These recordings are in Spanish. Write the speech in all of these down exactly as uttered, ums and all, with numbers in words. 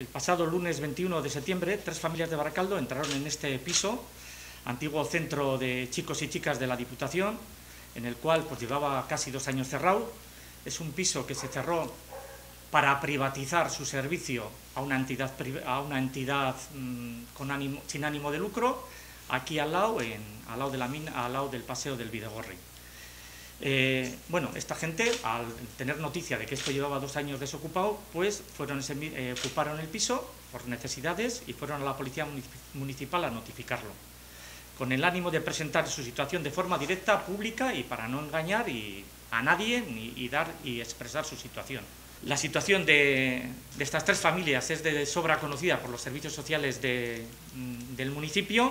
El pasado lunes veintiuno de septiembre, tres familias de Baracaldo entraron en este piso, antiguo centro de chicos y chicas de la Diputación, en el cual pues, llevaba casi dos años cerrado. Es un piso que se cerró para privatizar su servicio a una entidad, a una entidad mmm, con ánimo, sin ánimo de lucro, aquí al lado, en, al, lado de la mina, al lado del Paseo del Bidegorri. Eh, bueno, esta gente, al tener noticia de que esto llevaba dos años desocupado, pues fueron, eh, ocuparon el piso por necesidades y fueron a la policía municipal a notificarlo, con el ánimo de presentar su situación de forma directa, pública y para no engañar y a nadie ni, y dar y expresar su situación. La situación de, de estas tres familias es de sobra conocida por los servicios sociales de, del municipio,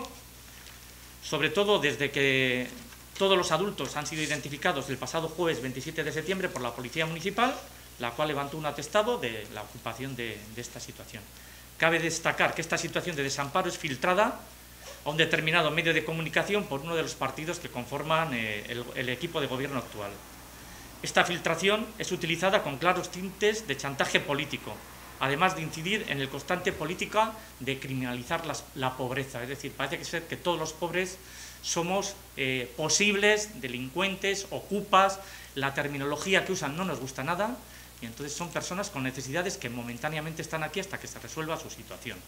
sobre todo desde que todos los adultos han sido identificados el pasado jueves veintisiete de septiembre por la Policía Municipal, la cual levantó un atestado de la ocupación de, de esta situación. Cabe destacar que esta situación de desamparo es filtrada a un determinado medio de comunicación por uno de los partidos que conforman eh, el, el equipo de gobierno actual. Esta filtración es utilizada con claros tintes de chantaje político, además de incidir en la constante política de criminalizar las, la pobreza. Es decir, parece que ser que todos los pobres somos eh, posibles delincuentes, ocupas, la terminología que usan no nos gusta nada, y entonces son personas con necesidades que momentáneamente están aquí hasta que se resuelva su situación.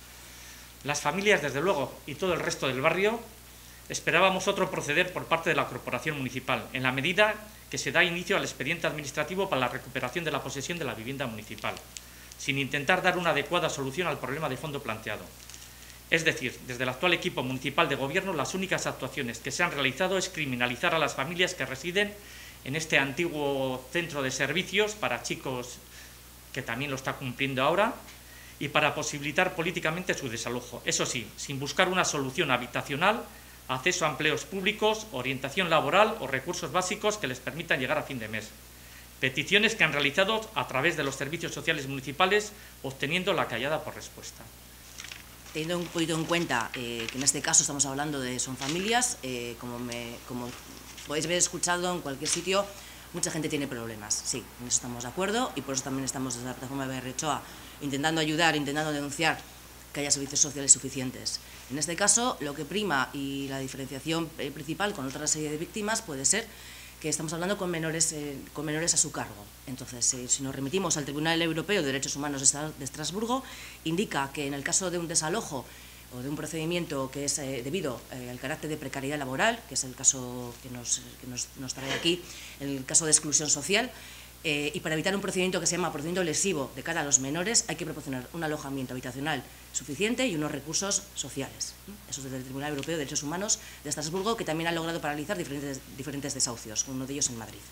Las familias, desde luego, y todo el resto del barrio, esperábamos otro proceder por parte de la Corporación Municipal, en la medida que se da inicio al expediente administrativo para la recuperación de la posesión de la vivienda municipal, sin intentar dar una adecuada solución al problema de fondo planteado. Es decir, desde el actual equipo municipal de gobierno, las únicas actuaciones que se han realizado es criminalizar a las familias que residen en este antiguo centro de servicios para chicos, que también lo está cumpliendo ahora, y para posibilitar políticamente su desalojo. Eso sí, sin buscar una solución habitacional, acceso a empleos públicos, orientación laboral o recursos básicos que les permitan llegar a fin de mes. Peticiones que han realizado a través de los servicios sociales municipales, obteniendo la callada por respuesta. Teniendo un poquito en cuenta eh, que en este caso estamos hablando de son familias, eh, como, me, como podéis haber escuchado en cualquier sitio, mucha gente tiene problemas. Sí, en eso estamos de acuerdo y por eso también estamos desde la plataforma B R Ochoa intentando ayudar, intentando denunciar que haya servicios sociales suficientes. En este caso, lo que prima y la diferenciación principal con otra serie de víctimas puede ser que estamos hablando con menores, eh, con menores a su cargo. Entonces, eh, si nos remitimos al Tribunal Europeo de Derechos Humanos de Estrasburgo, indica que en el caso de un desalojo o de un procedimiento que es eh, debido eh, al carácter de precariedad laboral, que es el caso que nos, que nos, nos trae aquí, el caso de exclusión social, eh, y para evitar un procedimiento que se llama procedimiento lesivo de cara a los menores, hay que proporcionar un alojamiento habitacional suficiente y unos recursos sociales. Eso es desde el Tribunal Europeo de Derechos Humanos de Estrasburgo, que también ha logrado paralizar diferentes, diferentes desahucios, uno de ellos en Madrid.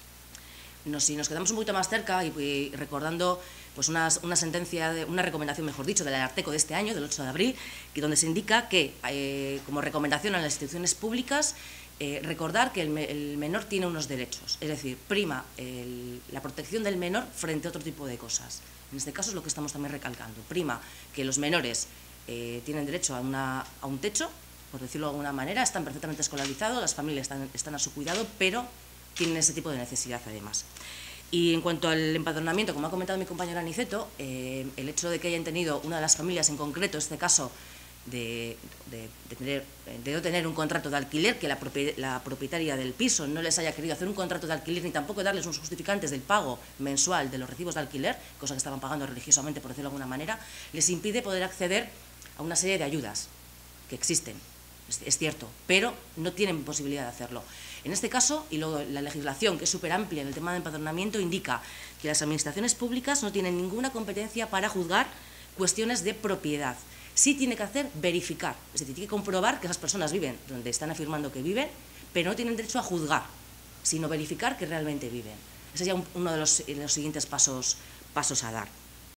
Nos, si nos quedamos un poquito más cerca y, y recordando pues una, una sentencia, de, una recomendación, mejor dicho, del Ararteko de este año, del ocho de abril, que donde se indica que, eh, como recomendación a las instituciones públicas, eh, recordar que el, el menor tiene unos derechos, es decir, prima el, la protección del menor frente a otro tipo de cosas. En este caso es lo que estamos también recalcando. Prima que los menores eh, tienen derecho a, una, a un techo, por decirlo de alguna manera, están perfectamente escolarizados, las familias están, están a su cuidado, pero tienen ese tipo de necesidad además. Y en cuanto al empadronamiento, como ha comentado mi compañera Aniceto, eh, el hecho de que hayan tenido una de las familias en concreto, este caso de, de, de, tener, de no tener un contrato de alquiler, que la, propi la propietaria del piso no les haya querido hacer un contrato de alquiler ni tampoco darles unos justificantes del pago mensual de los recibos de alquiler, cosa que estaban pagando religiosamente, por decirlo de alguna manera, les impide poder acceder a una serie de ayudas que existen. Es cierto, pero no tienen posibilidad de hacerlo. En este caso, y luego la legislación, que es súper amplia en el tema de empadronamiento, indica que las administraciones públicas no tienen ninguna competencia para juzgar cuestiones de propiedad. Sí tiene que hacer verificar, es decir, tiene que comprobar que esas personas viven donde están afirmando que viven, pero no tienen derecho a juzgar, sino verificar que realmente viven. Ese sería uno de los, de los siguientes pasos, pasos a dar.